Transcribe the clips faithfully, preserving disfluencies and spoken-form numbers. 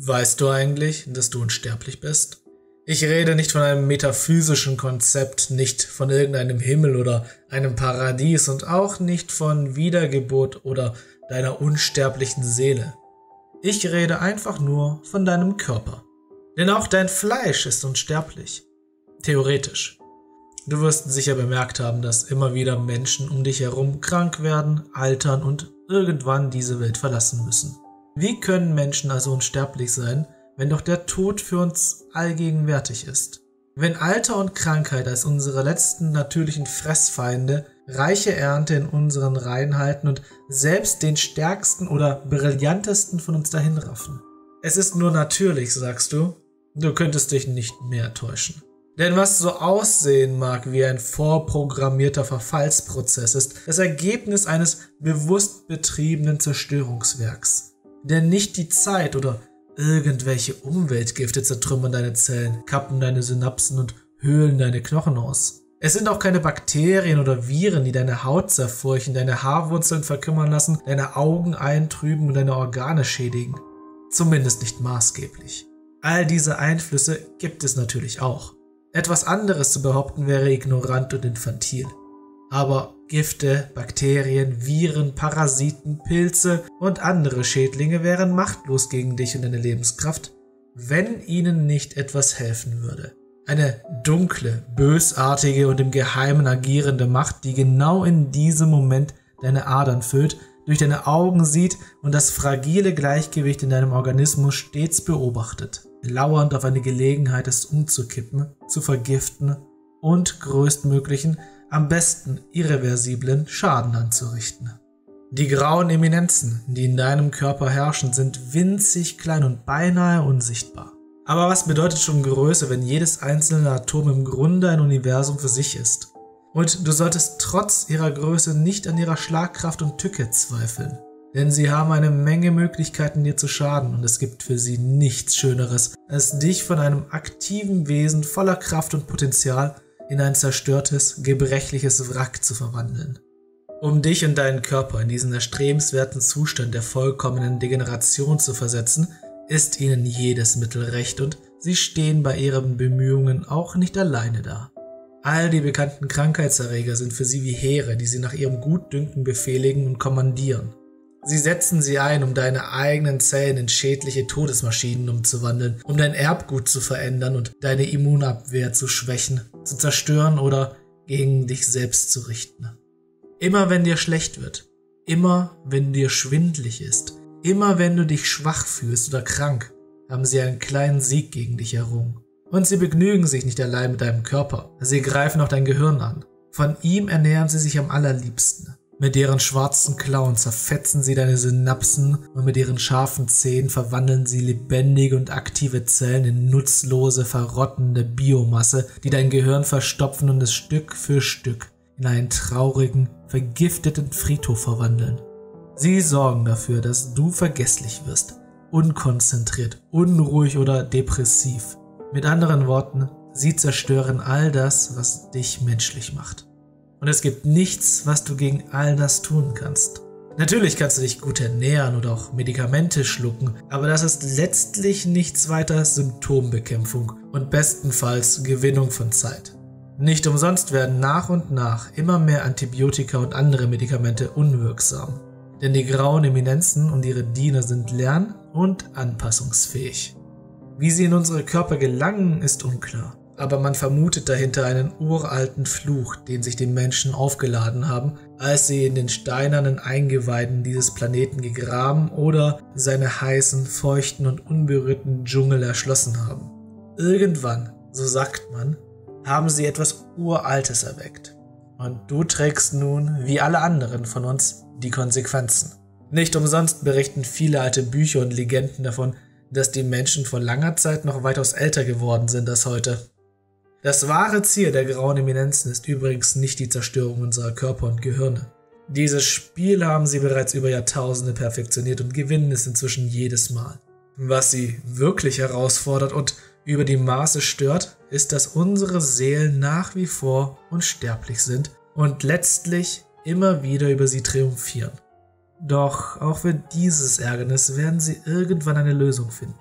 Weißt du eigentlich, dass du unsterblich bist? Ich rede nicht von einem metaphysischen Konzept, nicht von irgendeinem Himmel oder einem Paradies und auch nicht von Wiedergeburt oder deiner unsterblichen Seele. Ich rede einfach nur von deinem Körper. Denn auch dein Fleisch ist unsterblich. Theoretisch. Du wirst sicher bemerkt haben, dass immer wieder Menschen um dich herum krank werden, altern und irgendwann diese Welt verlassen müssen. Wie können Menschen also unsterblich sein, wenn doch der Tod für uns allgegenwärtig ist? Wenn Alter und Krankheit als unsere letzten natürlichen Fressfeinde reiche Ernte in unseren Reihen halten und selbst den stärksten oder brillantesten von uns dahinraffen. Es ist nur natürlich, sagst du? Du könntest dich nicht mehr täuschen. Denn was so aussehen mag wie ein vorprogrammierter Verfallsprozess, ist das Ergebnis eines bewusst betriebenen Zerstörungswerks. Denn nicht die Zeit oder irgendwelche Umweltgifte zertrümmern deine Zellen, kappen deine Synapsen und höhlen deine Knochen aus. Es sind auch keine Bakterien oder Viren, die deine Haut zerfurchen, deine Haarwurzeln verkümmern lassen, deine Augen eintrüben und deine Organe schädigen. Zumindest nicht maßgeblich. All diese Einflüsse gibt es natürlich auch. Etwas anderes zu behaupten wäre ignorant und infantil. Aber Gifte, Bakterien, Viren, Parasiten, Pilze und andere Schädlinge wären machtlos gegen dich und deine Lebenskraft, wenn ihnen nicht etwas helfen würde. Eine dunkle, bösartige und im Geheimen agierende Macht, die genau in diesem Moment deine Adern füllt, durch deine Augen sieht und das fragile Gleichgewicht in deinem Organismus stets beobachtet, lauernd auf eine Gelegenheit, es umzukippen, zu vergiften und größtmöglichen, am besten irreversiblen Schaden anzurichten. Die grauen Eminenzen, die in deinem Körper herrschen, sind winzig klein und beinahe unsichtbar. Aber was bedeutet schon Größe, wenn jedes einzelne Atom im Grunde ein Universum für sich ist? Und du solltest trotz ihrer Größe nicht an ihrer Schlagkraft und Tücke zweifeln. Denn sie haben eine Menge Möglichkeiten, dir zu schaden, und es gibt für sie nichts Schöneres, als dich von einem aktiven Wesen voller Kraft und Potenzial in ein zerstörtes, gebrechliches Wrack zu verwandeln. Um dich und deinen Körper in diesen erstrebenswerten Zustand der vollkommenen Degeneration zu versetzen, ist ihnen jedes Mittel recht, und sie stehen bei ihren Bemühungen auch nicht alleine da. All die bekannten Krankheitserreger sind für sie wie Heere, die sie nach ihrem Gutdünken befehligen und kommandieren. Sie setzen sie ein, um deine eigenen Zellen in schädliche Todesmaschinen umzuwandeln, um dein Erbgut zu verändern und deine Immunabwehr zu schwächen, zu zerstören oder gegen dich selbst zu richten. Immer wenn dir schlecht wird, immer wenn dir schwindlig ist, immer wenn du dich schwach fühlst oder krank, haben sie einen kleinen Sieg gegen dich errungen. Und sie begnügen sich nicht allein mit deinem Körper, sie greifen auch dein Gehirn an. Von ihm ernähren sie sich am allerliebsten. Mit ihren schwarzen Klauen zerfetzen sie deine Synapsen und mit ihren scharfen Zähnen verwandeln sie lebendige und aktive Zellen in nutzlose, verrottende Biomasse, die dein Gehirn verstopfen und es Stück für Stück in einen traurigen, vergifteten Friedhof verwandeln. Sie sorgen dafür, dass du vergesslich wirst, unkonzentriert, unruhig oder depressiv. Mit anderen Worten, sie zerstören all das, was dich menschlich macht. Und es gibt nichts, was du gegen all das tun kannst. Natürlich kannst du dich gut ernähren oder auch Medikamente schlucken, aber das ist letztlich nichts weiter als Symptombekämpfung und bestenfalls Gewinnung von Zeit. Nicht umsonst werden nach und nach immer mehr Antibiotika und andere Medikamente unwirksam. Denn die grauen Eminenzen und ihre Diener sind lern- und anpassungsfähig. Wie sie in unsere Körper gelangen, ist unklar. Aber man vermutet dahinter einen uralten Fluch, den sich die Menschen aufgeladen haben, als sie in den steinernen Eingeweiden dieses Planeten gegraben oder seine heißen, feuchten und unberührten Dschungel erschlossen haben. Irgendwann, so sagt man, haben sie etwas Uraltes erweckt. Und du trägst nun, wie alle anderen von uns, die Konsequenzen. Nicht umsonst berichten viele alte Bücher und Legenden davon, dass die Menschen vor langer Zeit noch weitaus älter geworden sind als heute. Das wahre Ziel der grauen Eminenzen ist übrigens nicht die Zerstörung unserer Körper und Gehirne. Dieses Spiel haben sie bereits über Jahrtausende perfektioniert und gewinnen es inzwischen jedes Mal. Was sie wirklich herausfordert und über die Maße stört, ist, dass unsere Seelen nach wie vor unsterblich sind und letztlich immer wieder über sie triumphieren. Doch auch für dieses Ärgernis werden sie irgendwann eine Lösung finden.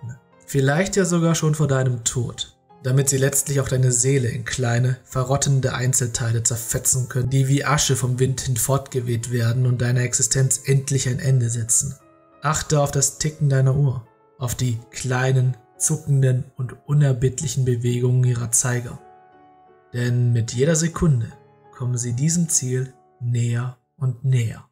Vielleicht ja sogar schon vor deinem Tod, damit sie letztlich auch deine Seele in kleine, verrottende Einzelteile zerfetzen können, die wie Asche vom Wind hinfortgeweht werden und deiner Existenz endlich ein Ende setzen. Achte auf das Ticken deiner Uhr, auf die kleinen, zuckenden und unerbittlichen Bewegungen ihrer Zeiger. Denn mit jeder Sekunde kommen sie diesem Ziel näher und näher.